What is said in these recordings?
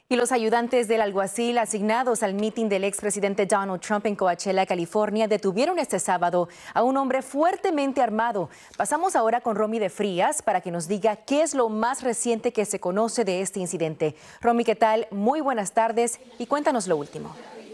Y los ayudantes del alguacil asignados al mitin del expresidente Donald Trump en Coachella, California, detuvieron este sábado a un hombre fuertemente armado. Pasamos ahora con Romy de Frías para que nos diga qué es lo más reciente que se conoce de este incidente. Romy, ¿qué tal? Muy buenas tardes y cuéntanos lo último.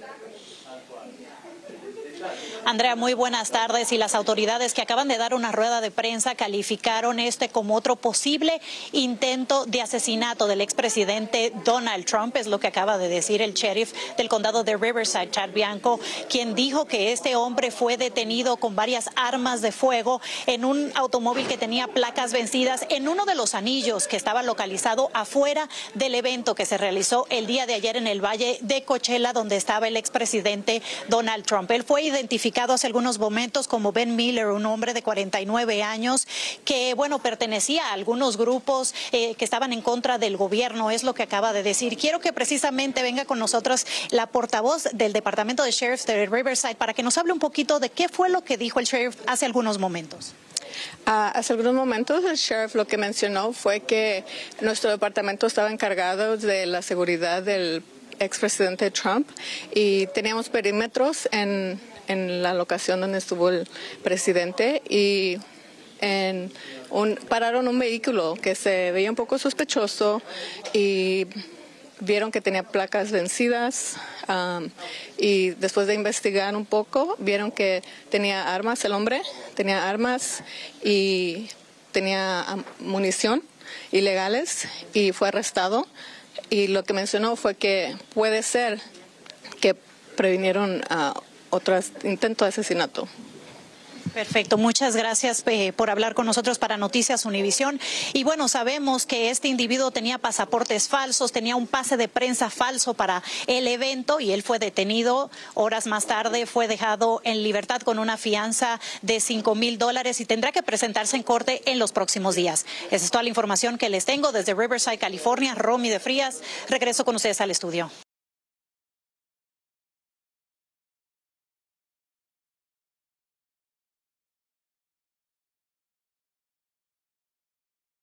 Andrea, muy buenas tardes. Y las autoridades que acaban de dar una rueda de prensa calificaron como otro posible intento de asesinato del expresidente Donald Trump. Es lo que acaba de decir el sheriff del condado de Riverside, Chad Bianco, quien dijo que este hombre fue detenido con varias armas de fuego en un automóvil que tenía placas vencidas en uno de los anillos que estaba localizado afuera del evento que se realizó el día de ayer en el Valle de Coachella, donde estaba el expresidente Donald Trump. Él fue identificado hace algunos momentos como Ben Miller, un hombre de 49 años que, pertenecía a algunos grupos que estaban en contra del gobierno, es lo que acaba de decir. Quiero que precisamente venga con nosotros la portavoz del Departamento de Sheriff de Riverside para que nos hable un poquito de qué fue lo que dijo el sheriff hace algunos momentos. Hace algunos momentos el sheriff lo que mencionó fue que nuestro departamento estaba encargado de la seguridad del expresidente Trump y teníamos perímetros en la locación donde estuvo el presidente y pararon un vehículo que se veía un poco sospechoso y vieron que tenía placas vencidas y después de investigar un poco vieron que tenía armas, el hombre tenía armas y tenía munición ilegales y fue arrestado. Y lo que mencionó fue que puede ser que previnieron otros intentos de asesinato. Perfecto, muchas gracias por hablar con nosotros para Noticias Univisión. Y sabemos que este individuo tenía pasaportes falsos, tenía un pase de prensa falso para el evento y él fue detenido. Horas más tarde fue dejado en libertad con una fianza de $5,000 y tendrá que presentarse en corte en los próximos días. Esa es toda la información que les tengo desde Riverside, California. Romy de Frías, regreso con ustedes al estudio.